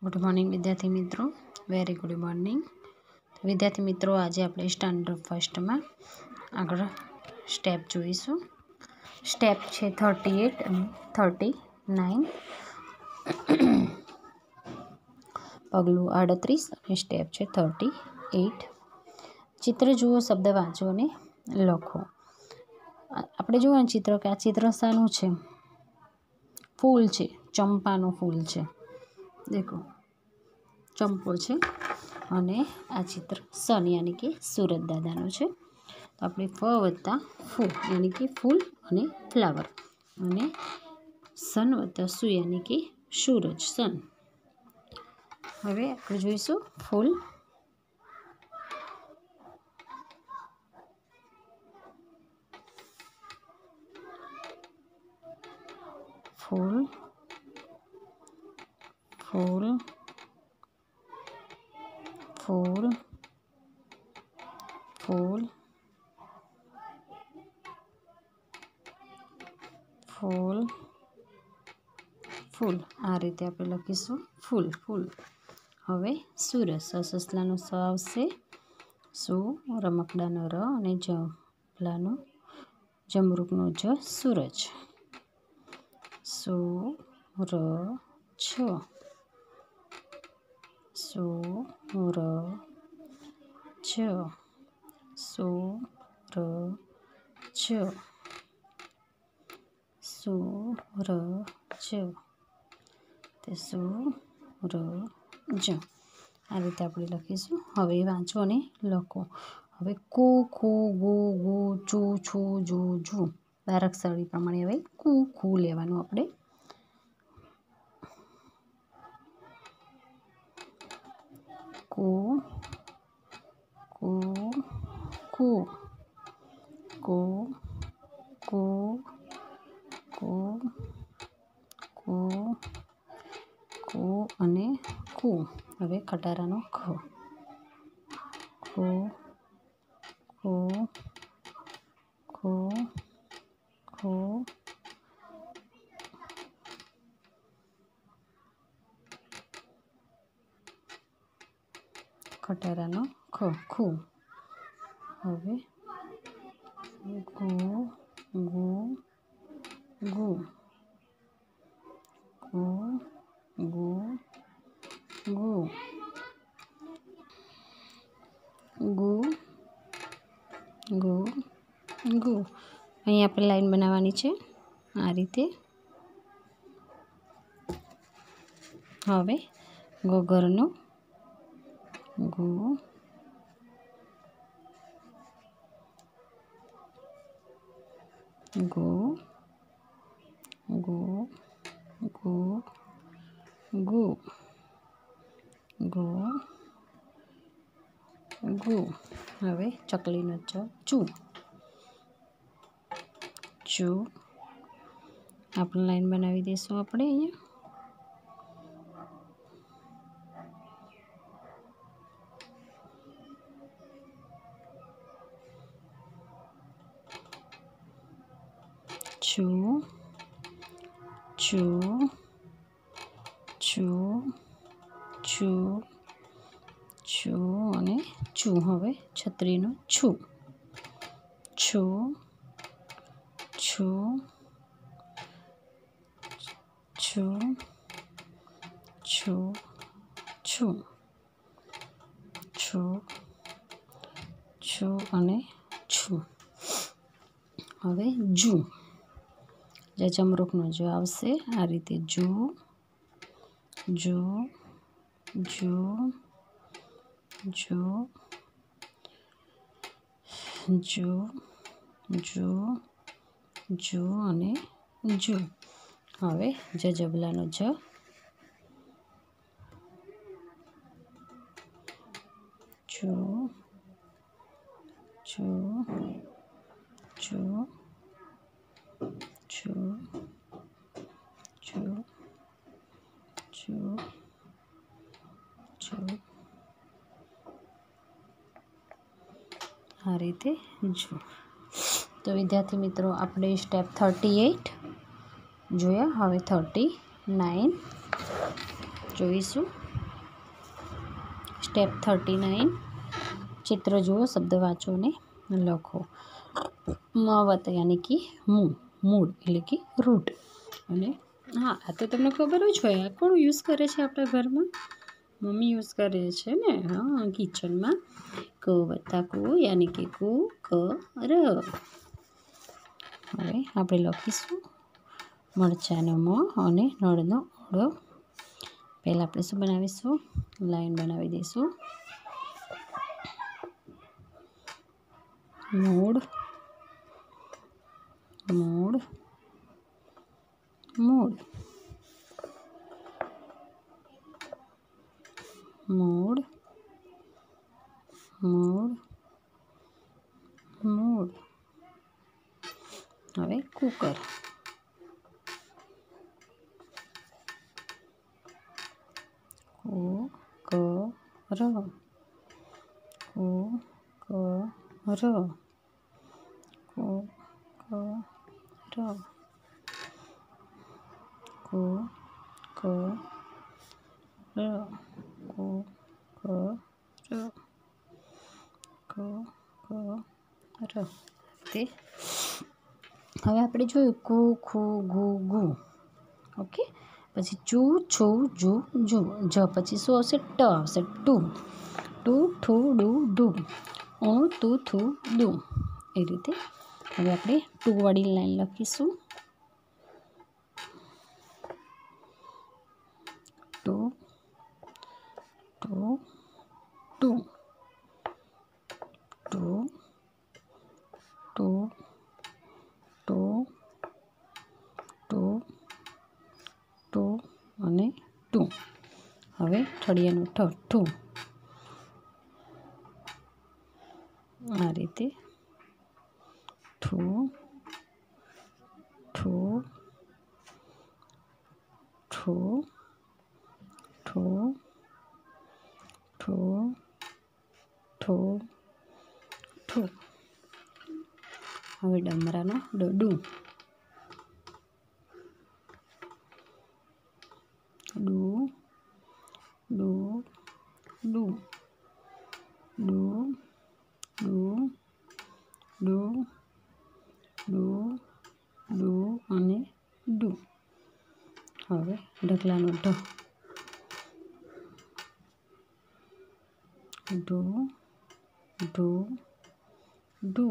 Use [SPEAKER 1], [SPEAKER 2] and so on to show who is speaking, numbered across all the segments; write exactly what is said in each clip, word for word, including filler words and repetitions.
[SPEAKER 1] Good morning विद्यार्थी मित्रों, very good morning. विद्यार्थी मित्रों, आज આપણે સ્ટાન્ડર્ડ ફર્સ્ટમાં આગળ સ્ટેપ જોઈશું। સ્ટેપ છે થર્ટી એટ અને થર્ટી નાઇન, પગલું આડત્રીસ અને સ્ટેપ છે થર્ટી એટ। ચિત્ર જુઓ, શબ્દ વાંચો અને લખો। આપણે જોવાનું ચિત્ર કે આ ચિત્ર શાનું છે? ફૂલ છે, ચંપાનું ફૂલ છે। देखो चंपो है અને આ ચિત્ર सन यानी कि सूरज दादाનું છે। તો આપણે ફ વત્તા ફૂ यानी कि फूल અને फ्लावर અને सन વત્તા સુ यानी कि सूरज सन। હવે આપણે જોઈશું ફૂલ। फूल फूल फूल फूल फूल फूल आ रीते आप लखीशू फूल फूल। हवे सूरज ससलानो स आवशे, सु रमकडानो र अने जमलानो जमरूकनो ज सूरज। सु र छ सु र छ सु र छ सु र छ ते सु र ज। आ रीते આપણે લખીશું। હવે વાંચો અને લખો। હવે કુ ખુ ગુ ગુ ચુ છુ જુ જુ બારાક્ષરી પ્રમાણે હવે કુ ખુ લેવાનું આપણે। કુ કુ કુ કુ કુ કુ કુ કુ અને કુ। હવે ખટારાનો ખ ખુ ખુ ખુ ખુ ખટારાનો ખ ખુ। હવે ગુ ગુ ગુ ગુ ગુ ગુ ગુ ગુ ગુ। અહીં આપણે લાઈન બનાવવાની છે આ રીતે। હવે ગોગરનો ગુ ગુ ગુ ગુ ગુ ગુ ગુ। હવે ચકલીનો ચ ચુ ચુ। આપણે લાઈન બનાવી દઈશું આપણે અહીંયા। છુ છુ છુ છુ છુ અને છુ। હવે છત્રીનો છુ છુ છુ છુ છુ છુ છુ છુ અને છુ। હવે જુ જે જમરૂકનો જો આવશે આ રીતે જુ જુ જુ જુ જુ જુ જુ અને જુ। હવે જ જબલાનો જ જુ જુ જુ જુ જુ જુ જુ આ રીતે જુ। તો વિદ્યાર્થી મિત્રો, આપણે સ્ટેપ થર્ટી એટ જોયા। હવે થર્ટી નાઇન જોઈશું। સ્ટેપ થર્ટી નાઇન ચિત્ર જુઓ, શબ્દ વાંચો અને લખો. મવત યાની કે મૂળ, મૂળ એટલે કે રૂટ. અને હા, આ તો તમને ખબર જ હોય. આ કોણ યુઝ કરે છે આપણા ઘરમાં? મમ્મી યુઝ કરે છે ને. હા, કિચનમાં. ક વત્તા કુ યાની કે કુ ક ર. હવે આપણે લખીશું મરચાંનો મ અને નળનો ળ. પહેલાં આપણે શું બનાવીશું? લાઈન બનાવી દઈશું. મૂળ, મૂળ, મૂળ, મૂળ, મૂળ, મૂળ. હવે કુકર. કુ ક ર, કુ ક ર, કુ ક ર, કુ ક ર, કુ ક ર, કુ ક ર. તે હવે આપણે જોયું કુ ખુ ગુ ગુ. ઓકે, પછી ચૂ છું જુ જુ. જ પછી શું આવશે? ટ આવશે. ટુ, ટુ ઠુ ડુ ડુ. ઊ તું થું દુ. એ રીતે હવે આપણે ટુ વાળી લાઈન લખીશું. ટુ, ટુ, ટુ, ટુ, ટુ, ટુ, ટુ, ટુ અને ટુ. હવે ઠળિયાનું ઠ, ઠુ. આ રીતે ઠુ, ઠુ, ઠુ, ઠુ, ઠુ, ઠુ, ઠુ. હવે ડમરાનો ડ, ડુ. ડુ, ડુ, ડુ, ડુ, ડુ, ડુ, ડુ, ડુ અને ડુ. હવે ઢગલાનો ઢ. ઢુ, ઢુ, ઢુ,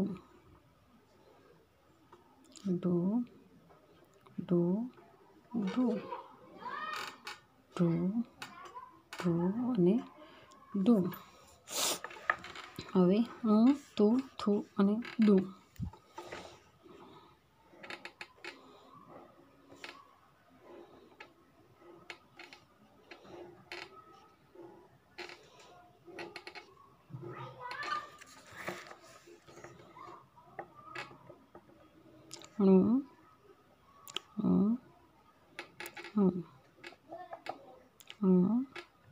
[SPEAKER 1] ઢુ, ઢુ, ઢુ, ઢુ, ઢુ અને ઢુ. હવે હું તું થું અને દુ. હું, હું, હું, હું.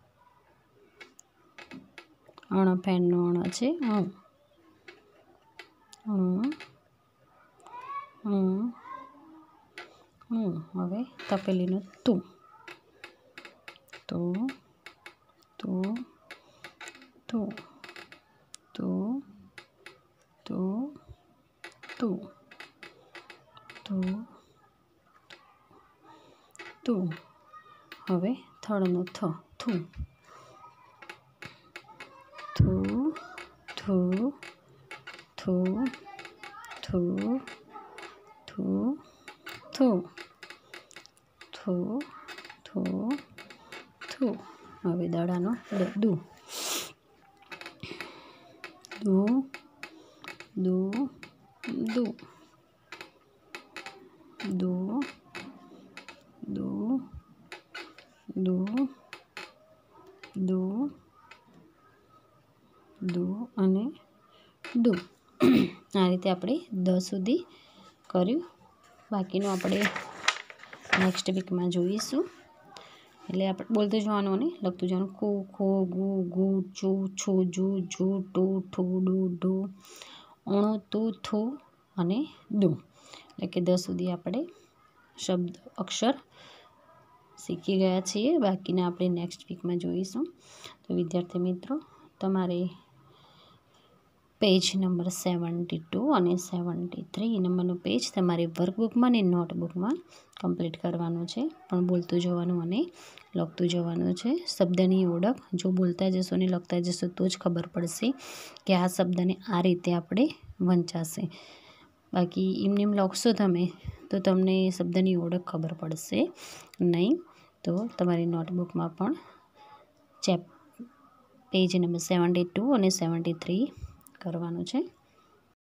[SPEAKER 1] અણ પેનનો અણ છે. હું, હું, હું, હું. હવે તપેલીનું તું. તું, તું, તું, તું, તું, તું, તું, તું. હવે થળનું થ, થું. થું, થું, થું, થું, થું, થું, થું, થું, થું. હવે દડાનો ડ, દુ. દુ, દુ, દુ, દુ, દુ, દુ, દુ, દુ અને દુ. આ રીતે આપણે દ સુધી કર્યું. બાકીનું આપણે નેક્સ્ટ વીકમાં જોઈશું. એટલે આપણે બોલતું જવાનું અને લખતું જવાનું. કુ ખુ ગુ ગુ ચુ છુ જુ જુ ટુ ઠુ ડુ ઢુ. ઊણું તું થું અને દુ. એટલે કે દસ સુધી આપણે શબ્દ અક્ષર શીખી ગયા છીએ, બાકીના આપણે નેક્સ્ટ વીકમાં જોઈશું. તો વિદ્યાર્થી મિત્રો, તમારે પેજ નંબર સેવન્ટી ટુ અને સેવન્ટી થ્રી નંબરનું પેજ તમારે વર્કબુકમાં અને નોટબુકમાં કમ્પ્લીટ કરવાનું છે. પણ બોલતું જવાનું અને લખતું જવાનું છે. શબ્દની ઓળખ જો બોલતા જશો અને લખતા જશો તો જ ખબર પડશે કે આ શબ્દને આ રીતે આપણે વંચાશે. બાકી એમને એમ લખશો તમે તો તમને શબ્દની ઓળખ ખબર પડશે નહીં. તો તમારી નોટબુકમાં પણ ચેપ પેજ નંબર સેવન્ટી ટુ અને સેવન્ટી થ્રી કરવાનું છે.